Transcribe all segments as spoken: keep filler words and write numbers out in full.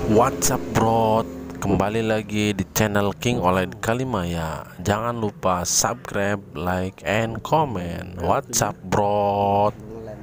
What's up bro, kembali lagi di channel King Oled Kalimaya. Jangan lupa subscribe, like, and comment. What's up bro.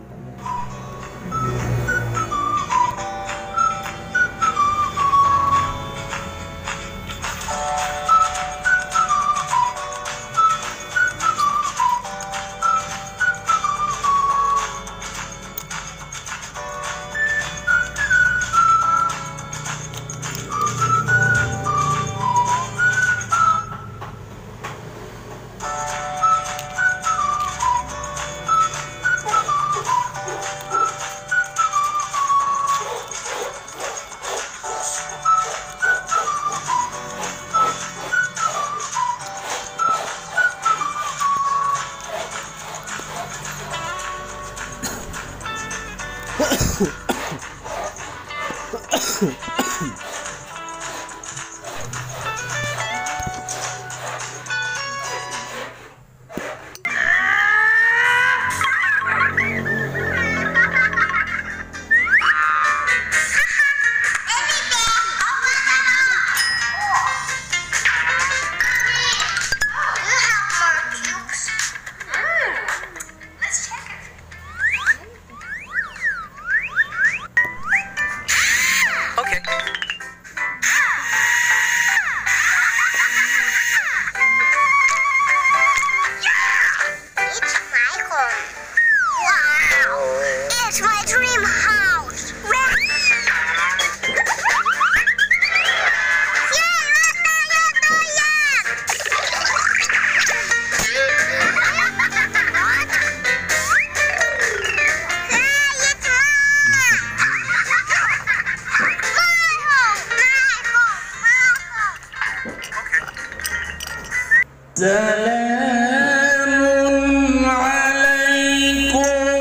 Salamun alaikum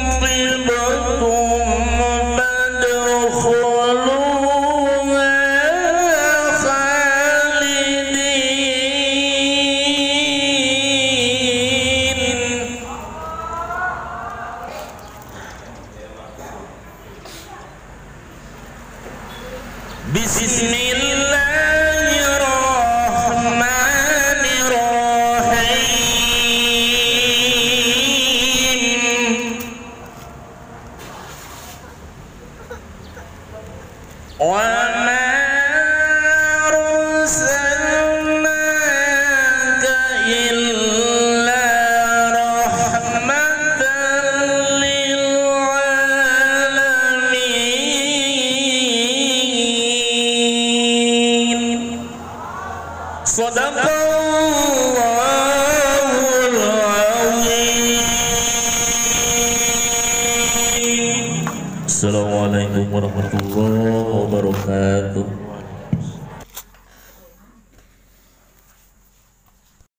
tibtum fadkhuluha khalidin. Bismillahirrahmanirrahim. Wa ma arsalnaka illa rahmatan lil alamin. Shadaqallahul azim. Assalamualaikum warahmatullahi wabarakatuh.